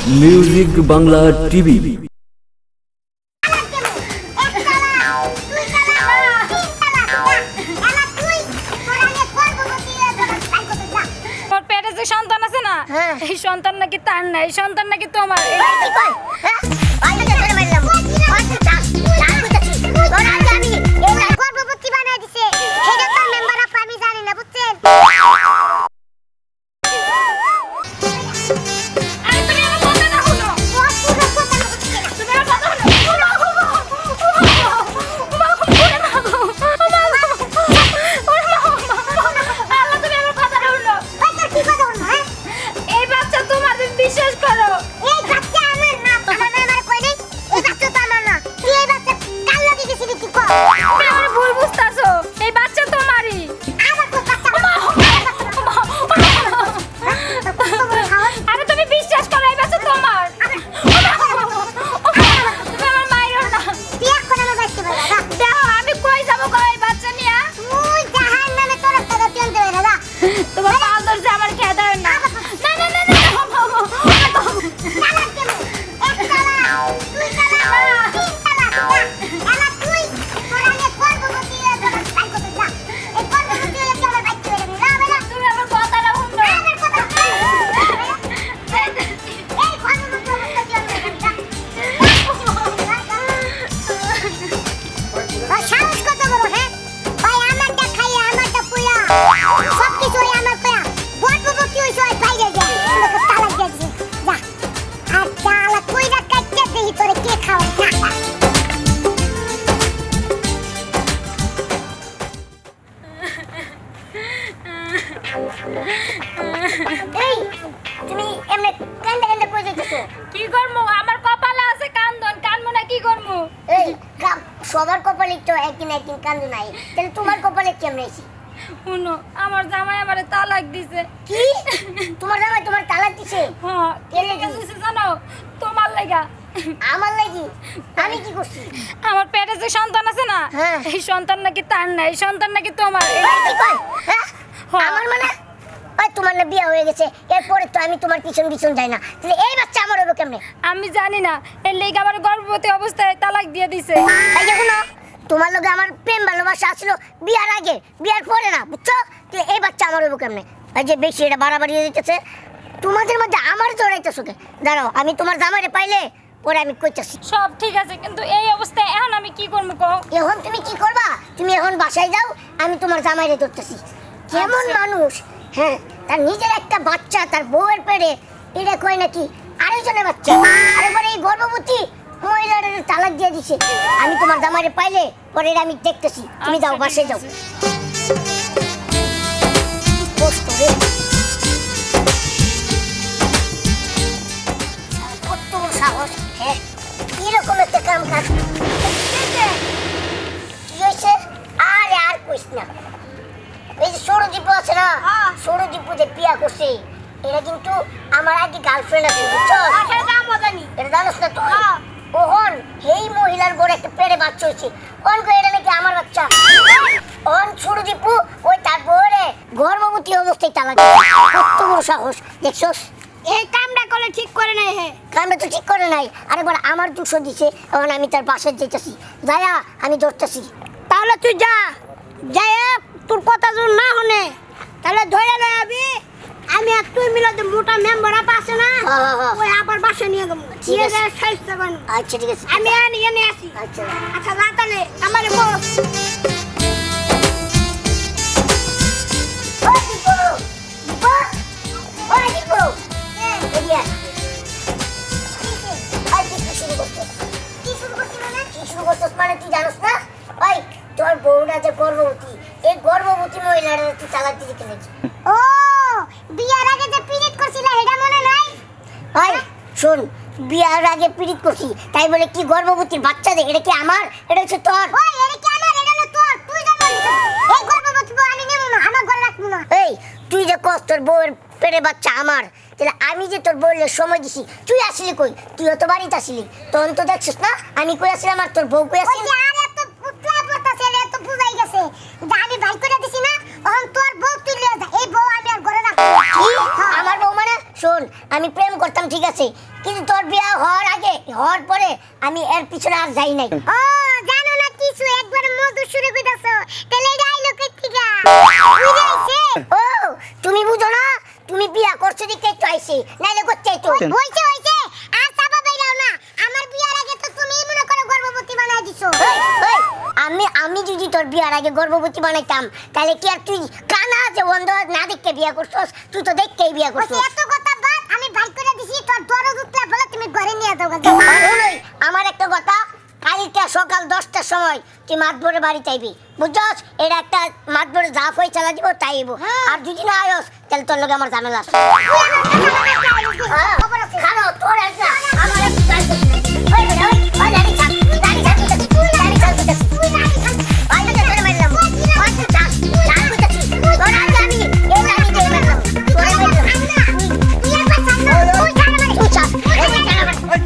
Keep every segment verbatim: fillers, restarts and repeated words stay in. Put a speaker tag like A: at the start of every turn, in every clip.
A: Music Bangla TV.
B: সন্তান আছে না, এই সন্তান নাকি তার না, এই সন্তান নাকি তোমার।
C: সবার কপালে তো একদিন একদিন কান্দু নাই, তাহলে তোমার কপালে কেমন হয়েছে?
B: শুনো, আমার জামাই আমারে তালাক দিছে।
C: কি? তোমার জামাই তোমার তালাক দিছে?
B: হ্যাঁ।
C: কেন
B: দিছে জানো? তোমার লাগা।
C: আমার লাগি? আমি কি করছি?
B: আমার পেটে যে সন্তান আছে না, এই সন্তান নাকি তার না, এই সন্তান নাকি তোমার।
C: কি কয়? হ্যাঁ, আমার মানে ওই তোমার না বিয়ে হয়ে গেছে, এরপরে তো আমি তোমার পিছন পিছন যাই না, তাহলে এই বাচ্চা আমার হবে কেমনে?
B: আমি জানি না, এর লেগে আমার গর্ভবতী অবস্থায় তালাক দিয়ে দিছে।
C: এই দেখুন, তোমার লগে আমার প্রেম ভালোবাসা আসলো বিয়ার আগে, বিয়ার পরে না, বুঝছো? তাহলে এই বাচ্চা আমার হবে কেমনে? এই যে বেশি এটা বাড়াবাড়ি হয়ে যেতেছে, তোমাদের মধ্যে আমার জড়াইতেছো কে? দাঁড়াও, আমি তোমার জামাইরে পাইলে পরে আমি কইতাছি।
B: সব ঠিক আছে, কিন্তু এই অবস্থায় এখন আমি কি করবো কও?
C: এখন তুমি কি করবা? তুমি এখন বাসায় যাও, আমি তোমার জামাইরে ধরতেছি। কেমন মানুষ, হ্যাঁ, তার নিজের একটা বাচ্চা তার বউয়ের পেটে, এটা কয় নাকি আরেকজনের বাচ্চা, আরেকবার এই গর্ভবতী মহিলার তালাক দিয়ে দিছে। আমি তোমার জামাইরে পাইলে পরে আমি দেখতেছি, তুমি যাও বাসায় যাও। কষ্ট রে, কত সাহস, হ্যাঁ, এরকম একটা কাম কাজ কি হয়েছে? আরে আর কইস না, এই যে সৌরদীপ আছে না, সৌরদীপ যে বিয়া করছে, এটা কিন্তু আমার আগে গার্লফ্রেন্ড আছে, বুঝছো? এটা জানোস না তুই? ওহন এই মহিলার ঘরে একটা পেটে বাচ্চা হয়েছে, অন করে এটা নাকি আমার বাচ্চা। অন সৌরদীপ ওই তার বউরে গর্ভবতী অবস্থায় তালাক দিছে। কত বড় সাহস দেখছস?
B: এই কামটা করলে ঠিক করে নাই। হে,
C: কামটা তো ঠিক করে নাই, আরেকবার আমার দুশো দিছে, এখন আমি তার বাসায় যেতেছি, যায়া আমি ধরতেছি।
B: তাহলে তুই যা, যায়া তোর কথা যদি না হনে তাহলে ধরে লই আবি, আমি আর তুই মিলে যে মোটা মেম্বার আপ আছে না, ওই আবার বাসা নিয়ে যাবো।
C: ঠিক আছে,
B: সাইজটা বান।
C: আচ্ছা ঠিক আছে,
B: আমি আনি এনে আসি।
C: আচ্ছা
B: আচ্ছা, যা তাহলে আমারে বল।
C: ওই দীপু, দীপু, ওই দীপু, এদিকে আয়। আই তুই কি শুরু করছিস? কি শুরু করছিস মানে? কি শুরু করছিস মানে তুই জানোস না? ওই তোর বউটা যে গর্ভবতী, এই গর্ভবতী মহিলার তুই তালাক দিতে গেছিস। ও, বিয়ার আগে যে পিরিত করছিলা এটা মনে নাই? ওই শুন, বিয়ার আগে পিরিত করছি তাই বলে কি গর্ভবতীর বাচ্চা দে? এটা কি আমার? এটা হচ্ছে তোর। ওই এটা কি আমার? এটা হলো তোর, তুই জানো। এই গর্ভবতী বউ আমি নেব না, আমার ঘরে রাখবো না। এই তুই যে কস তোর বউয়ের পেটে বাচ্চা আমার, তাহলে আমি যে তোর বউয়ের সময় দিছি, তুই আসলি কই? তুইও তো বাড়িতে আসলি, তখন তো দেখছিস না আমি কই আসলাম আর তোর বউ কই আসলি। আরে এত পুতলা পড়তাছে, এত বুঝাই গেছে যে আমি ভাই করে দিছি না, তখন তোর বউ তুই লিয়ে যা। এই বউ আমি আর ঘরে রাখবো। কি? আমার বউ মানে শোন আমি প্রেম করতাম ঠিক আছে কিন্তু তোর বিয়ে হওয়ার আগে হওয়ার পরে আমি এর পিছনে আর যাই নাই
B: ও জানো না কিছু একবার মধু শুরু কইতাছো তাহলে ডায়লগ ঠিক আছে বুঝাইছে
C: ও তুমি বুঝো না তুমি বিয়ে করছো দেখতে একটু আইছি নাইলে করতে তো
B: হইছে হইছে আর চাপা বাইরাও না আমার বিয়ার আগে তো তুমি মনে করো গর্ভবতী বানাই দিছো
C: এই, এই, আমি আমি যদি তোর বিয়ার আগে গর্ভবতী বানাইতাম তাহলে কি আর তুই কানা আছে বন্ধ না দেখতে বিয়ে করছস তুই তো দেখতেই বিয়ে করছস
B: এত কথা বাদ আমি বাইক করে দিছি তোর দরদ উঠলে বলে তুমি ঘরে নিয়ে যাও
C: আর হলোই, আমার একটা কথা কালকে সকাল দশটার সময় তুই মাতবরে বাড়ি চাইবি বুঝছস এটা একটা মাতবরে জাফ হয়ে চালা দিব তাইব আর যদি না আয়স তাহলে তোর লগে আমার ঝামেলা আছে খানো তোর একটা আমার একটা ওই বেটা ওই ওই দাঁড়ি থাক দাঁড়ি থাক তুই দাঁড়ি থাক তুই দাঁড়ি থাক ওই না তোরে মারলাম ওই তুই থাক দাঁড়ি থাক তোর আগে আমি এই দাঁড়ি দিয়ে মারলাম তোরে মারলাম তুই একবার ছাড় না তুই ছাড় মানে তুই ছাড় এই ছাড়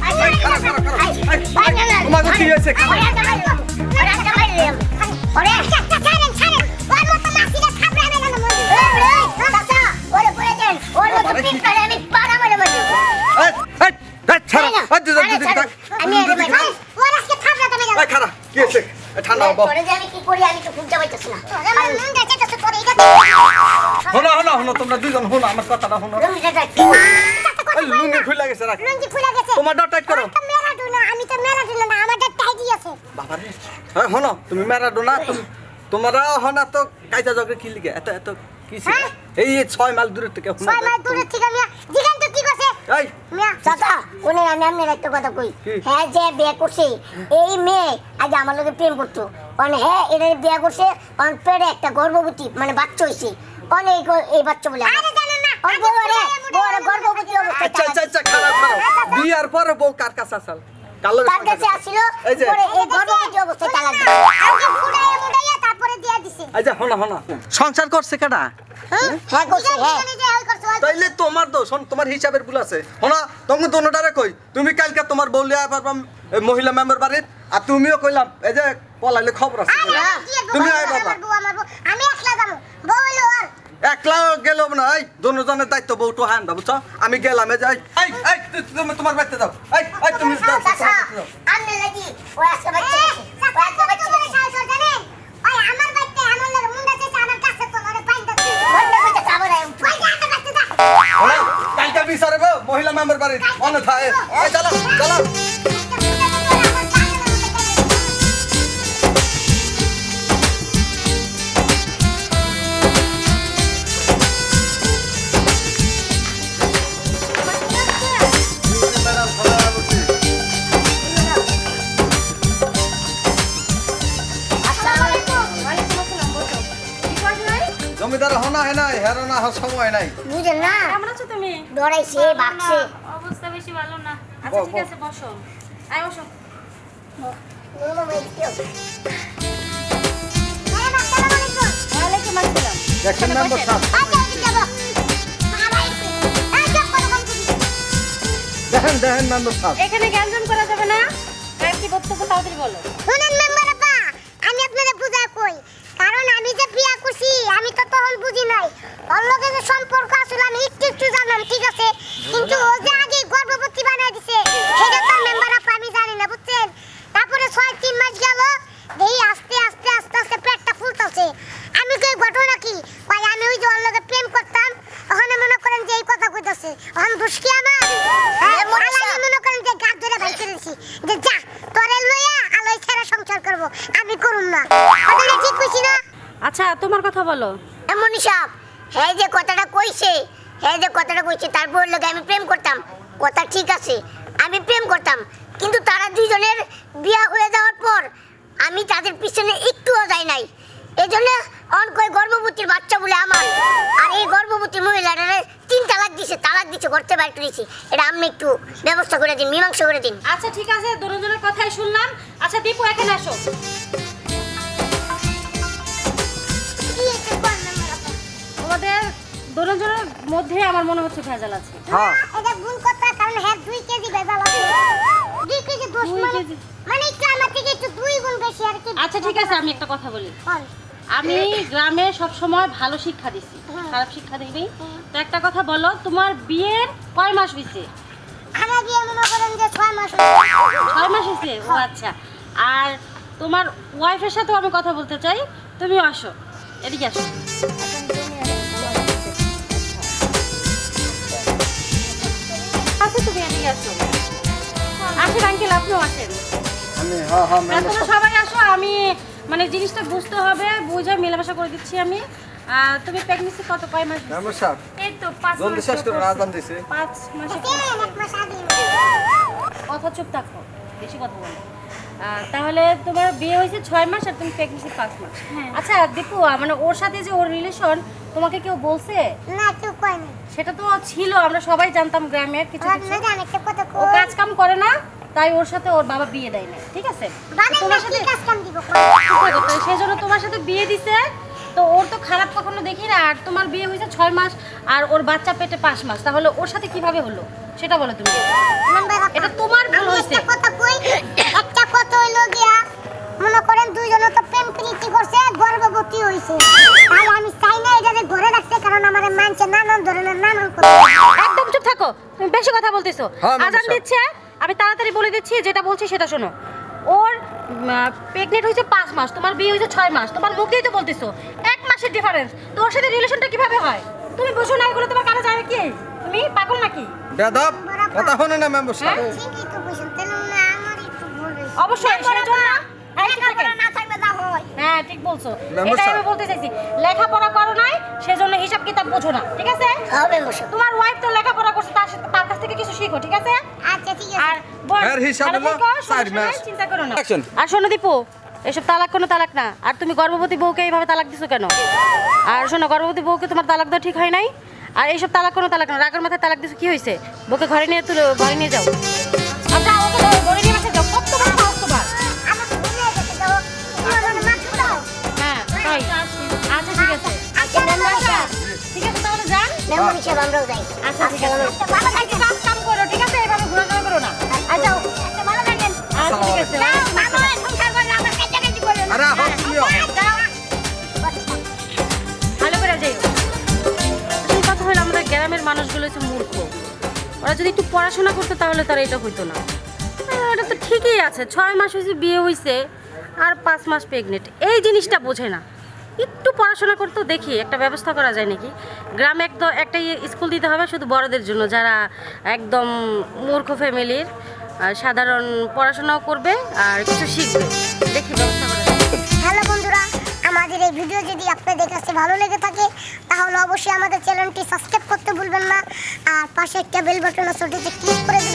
D: তোমার কি হয়েছে
C: ওরে একটা মারলাম ওরে একটা মারলাম ওরে একটা ছাড়েন ছাড়েন ওর মতো মাসিরা থাবড়াবে না মন এই চাচা ওরে পড়ে দেন ওর মতো পিট করে আমি পাড়া মারে মারি
D: এই এই এই ছাড়া এই দিদা দিদা
C: আমি এর মারি
B: ওর আজকে থাবড়াতে হবে
D: এই খারা কি হয়েছে ঠান্ডা হবো
C: পরে যে আমি কি করি আমি তো খুঁজতে পাইতেছি না
B: আমার মন যাচ্ছে তো তোর এটা
D: হলো হলো হলো তোমরা দুইজন হলো আমার কথাটা হলো
C: রুমটা যাই
D: এই লুঙ্গি খুলে গেছে রাখ
B: লুঙ্গি খুলে গেছে
D: তোমার ডট টাইট করো
B: তো মেরাডোনা আমি তো মেরাডোনা না আমারটা টাইটই আছে
D: বাবা রে হ্যাঁ হলো তুমি ম্যারাডোনা তুমি তোমরা হনা তো কাইতা জগরে কি লিগে এত এত কি ছিল এই ছয় মাইল দূরে থেকে হনা
B: ছয় মাইল দূরে থেকে মিয়া জিগান তো কি করছে
D: এই
B: মিয়া
C: চাচা ওনে আমি আপনার একটা কথা কই
D: কি?
C: হ্যাঁ যে বিয়ে করছে এই মেয়ে আজ আমার লগে প্রেম করতো মানে হ্যাঁ এটা বিয়ে করছে অন পেটে একটা গর্ভবতী মানে বাচ্চা হইছে অনেক এই বাচ্চা বলে
B: আরে জানো না
C: ওর বউরে বউরে গর্ভবতী অবস্থায়
D: আচ্ছা আচ্ছা আচ্ছা খারাপ খারাপ বিয়ার পরে বউ কার কাছে আসাল কালো
C: তার কাছে আসছিল
D: এই যে
C: পরে এই গর্ভবতী অবস্থায় তালাক দিল
B: আগে ফুড়াইয়া মুড়াইয়া তারপরে দিয়া দিছে
D: আচ্ছা হনা হনা সংসার করছে কেডা
C: হ্যাঁ করছে হ্যাঁ
B: জানি যে ওই করছে ওই
D: তাইলে তোমার দোষ শোন তোমার হিসাবের ভুল আছে হনা তুমি দোনোটারে কই তুমি কালকে তোমার বউ লিয়া পারবাম মহিলা মেম্বার বাড়ির আর তুমিও কইলাম এই যে পলাইলে খবর আছে তুমি আই বাবা
B: আমি একলা যাবো বউ হইলো আর
D: একলা গেল না এই দোনোজনের দায়িত্ব বউটো হান দাও বুঝছো আমি গেলাম এই যাই এই এই তু- তুমি তোমার বাড়িতে যাও এই এই তুমি যাও, তোমার
C: চাচা
D: বাড়িতে যাও।
C: আন্নে লাগি ওই আজকে বাচ্চা আছে ওই আজকে বাচ্চা আছে
B: ওই আমার বাইতে আমার লাগে মুন্ডা চেছে আমার কাছে তো মানে পাইন দাও
C: বন্ধ করতে চাবরে
B: ওই যে আমার কাছে দা
D: ওই, কালকে বিচারে গো মহিলা মেম্বার বাড়ির মনে থাকে এই চলো চলো জমিদার হনা হয় নাই হেরো না হওয়ার সময় নাই
C: বুঝেন না
E: কেমন আছো তুমি?
C: দৌড়াইছে বাকছে
E: অবস্থা বেশি ভালো না। আচ্ছা ঠিক আছে বসো। আয় বসো। ওয়ালাইকুম আসসালাম।
D: দেখেন মেম্বার সাহেব দেখেন দেখেন মেম্বার সাহেব
E: এখানে জ্ঞানজন করা যাবে না। আর কি বক্তব্য তাড়াতাড়ি বলো।
B: শুনেন মেম্বার আপা আমি আপনাদের বুঝা কই কারণ আমি যে বিয়া করছি আমি তো তখন বুঝি নাই ওর লগে যে সম্পর্ক আসলে আমি একটু একটু জানলাম ঠিক আছে কিন্তু ও যে আগে গর্ভবতী বানাই দিছে সেটা তো মেম্বার আপা আমি জানি না বুঝছেন তারপরে ছয় তিন মাস গেল দেই আস্তে আস্তে আস্তে আস্তে পেটটা ফুলতাছে আমি কই ঘটনা কি কই আমি ওই যে ওর লগে প্রেম করতাম ওখানে মনে করেন যে এই কথা কইতাছে ওখানে দোষ কি আমার হ্যাঁ, আমি মনে করেন যে গাছ ধরে ভাই করেছি যে যা তোরে লইয়া আলোই ছেড়ে সংসার করব আমি করুম না কথাটা ঠিক কইছি না
E: আচ্ছা তোমার কথা বলো।
C: এমন হিসাব হ্যাঁ যে কথাটা কইছে হ্যাঁ যে কথাটা কইছে তারপর লগে আমি প্রেম করতাম কথা ঠিক আছে আমি প্রেম করতাম কিন্তু তারা দুইজনের বিয়া হয়ে যাওয়ার পর আমি তাদের পিছনে একটুও যাই নাই এই জন্য অন কই গর্ভবতীর বাচ্চা বলে আমার আর এই গর্ভবতী মহিলারা তিন তালাক দিছে তালাক দিছে করতে বাইর করেছি এটা আপনি একটু ব্যবস্থা করে দিন মীমাংসা করে দিন
E: আচ্ছা ঠিক আছে দুজনের কথাই শুনলাম। আচ্ছা দীপু এখানে আসো।
B: কি হইছে কোন মেম্বার আপা
E: তোমাদের দুজনের মধ্যে আমার মনে হচ্ছে ভেজাল আছে।
D: হ্যাঁ
B: এটা ভুল কথা কারণ হ্যাঁ দুই কেজি বেজাল আছে দুই কেজি দোষ
E: দুই
B: মানে
E: কেজি।
B: মানে একটু আমার থেকে একটু দুই গুণ বেশি আর কি
E: আচ্ছা ঠিক আছে আমি একটা কথা বলি।
B: বল।
E: আমি গ্রামে সব সময় ভালো শিক্ষা দিছি, খারাপ শিক্ষা দিইনি। তো একটা কথা বলো, তোমার বিয়ের কয় মাস হইছে?
B: আমার বিয়ে মনে করেন যে ছয় মাস হয়েছে।
E: ছয় মাস হইছে? ও আচ্ছা। আর তোমার ওয়াইফের সাথেও আমি কথা বলতে চাই, তুমিও আসো, এদিকে আসো। আচ্ছা তুমি এদিকে আসো। আসেন আঙ্কেল, আপনিও আসেন।
D: আমি হ্যাঁ হ্যাঁ
E: হ্যাঁ, তোমরা সবাই আসো, আমি মানে জিনিসটা বুঝতে হবে, বুঝে মেলামেশা করে দিচ্ছি আমি। আহ, তুমি প্রেগনেন্সি কত কয় মাস?
D: মেম্বার সাহেব
E: এই তো পাঁচ মাস।
D: জলদি শেষ করুন, আজান দিছে।
E: পাঁচ মাসে
B: তিন এক মাস আগে।
E: কথা চুপ থাকো, বেশি কথা বলো। আহ, তাহলে তোমার বিয়ে হয়েছে ছয় মাস আর তুমি প্রেগনেন্সি পাঁচ মাস। আচ্ছা দীপু, মানে ওর সাথে যে ওর রিলেশন তোমাকে কেউ বলছে?
B: না কেউ কয় না।
E: সেটা তো ছিল, আমরা সবাই জানতাম গ্রামের কিছু
B: ওর
E: কিছু।
B: না জানে একটা কথা
E: ও
B: কই।
E: কাজ কাম করে না, তাই ওর সাথে ওর বাবা বিয়ে দেয় না, ঠিক আছে?
B: বাবা
E: তোমার
B: কি
E: সাথে
B: কাজ কাম দিব?
E: সেই জন্য তোমার সাথে বিয়ে দিছে। তো ওর তো খারাপ কখনো দেখি না। আর তোমার বিয়ে হয়েছে ছয় মাস আর ওর বাচ্চা পেটে পাঁচ মাস, তাহলে ওর সাথে কিভাবে হলো সেটা বলো তুমি।
B: নাম্বার
E: এটা তোমার ভুল
B: আমি
E: হয়েছে।
B: একটা কথা কই, একটা কথা হইলো গিয়া মনে করেন দুইজন তো প্রেম প্রীতি করছে, গর্ভবতী হইছে। আর আমি চাই না এটা যে ঘরে রাখতে, কারণ আমার মানছে নানান ধরনের নানান কথা।
E: একদম চুপ থাকো, তুমি বেশি কথা বলতেছো।
D: হ্যাঁ, ম্যাম,
E: আজান
D: সব।
E: দিচ্ছে, আমি তাড়াতাড়ি বলে দিচ্ছি, যেটা বলছি সেটা শোনো। ওর প্রেগনেন্ট হয়েছে পাঁচ মাস, তোমার বিয়ে হয়েছে ছয় মাস, তোমার মুখেই তো বলতেছো এক মাসের ডিফারেন্স। তো ওর সাথে রিলেশনটা কিভাবে হয়? তুমি বুঝো না এগুলো, তোমার কানে যায় কি? তুমি পাগল নাকি?
D: বেদব কথা শুনে না মেম্বার সাহেব।
E: হ্যাঁ?
B: ঠিকই তো কইছেন, তাহলে না আমার একটু ভুল হইছে।
E: অবশ্যই সেজন্য এই চুপ থাকেন।
B: না থাকলে যা হয়।
E: হ্যাঁ ঠিক বলছো,
D: মেম্বার
E: এটাই আমি
D: সাহেব।
E: বলতে চাইছি। লেখাপড়া করো নাই, সেজন্য হিসাব কিতাব বোঝো না, ঠিক আছে?
C: হবে বসে
E: তোমার ওয়াইফ তো লেখাপড়া করছে, তার সাথে তার কাছ থেকে কিছু শিখো, ঠিক আছে?
B: আচ্ছা ঠিক আছে।
E: আর বোন,
D: এর হিসাব
E: ভালো
D: হলো
E: থেকো,
D: চার
E: সমস্যা নাই,
D: মাস।
E: চিন্তা করো না।
D: Action.
E: আর শোনো দীপু, এসব তালাক কোনো তালাক না। আর তুমি গর্ভবতী বউকে এইভাবে তালাক দিছো কেন? আর শোনো, গর্ভবতী বউকে তোমার তালাক দেওয়া ঠিক হয় নাই। আর এইসব তালাক কোনো তালাক না, রাগের মাথায় তালাক দিছো, কি হয়েছে? বউকে ঘরে নিয়ে তুলো, ঘরে নিয়ে যাও। আচ্ছা ওকে ধরো, ঘরে নিয়ে বাসা যাও। কত বড় সাহস তোমার?
B: আমার তো ভুল হয়ে গেছে, দাও তুমি আমার মাফ দাও।
E: হ্যাঁ তাই। আচ্ছা ঠিক আছে,
B: আচ্ছা মেম্বার সাহেব।
E: ঠিক আছে তাহলে যান।
C: মেম্বার হিসেবে আমরাও যাই
E: আচ্ছা ঠিক আছে, ভালো থাকি, কাজ কাম করো, ঠিক আছে? এইভাবে ঘোরাঘুরি করো না। আচ্ছা
B: আচ্ছা ভালো থাকেন।
E: আচ্ছা ঠিক আছে।
B: যাও, মামা সংসার করে আমার কাছাকাছি করো না।
D: আরে হোক তুমিও।
B: যাও।
E: ভালো করে যাই। আসল কথা হলো, আমাদের গ্রামের মানুষগুলো হচ্ছে মূর্খ। ওরা যদি একটু পড়াশোনা করতো তাহলে তারা এটা হইতো না। আহ, এটা তো ঠিকই আছে, ছয় মাস হয়েছে বিয়ে হয়েছে আর পাঁচ মাস প্রেগনেন্ট, এই জিনিসটা বোঝে না। একটু পড়াশোনা করতেও দেখি একটা ব্যবস্থা করা যায় নাকি। গ্রামে একদম একটা স্কুল দিতে হবে শুধু বড়দের জন্য, যারা একদম মূর্খ ফ্যামিলির, সাধারণ পড়াশোনাও করবে আর কিছু শিখবে, দেখি ব্যবস্থা করা যায়।
B: হ্যালো বন্ধুরা, আমাদের এই ভিডিও যদি আপনাদের কাছে ভালো লেগে থাকে তাহলে অবশ্যই আমাদের চ্যানেলটি সাবস্ক্রাইব করতে ভুলবেন না। আর পাশে একটা বেল বাটন আছে, ওটাতে ক্লিক করে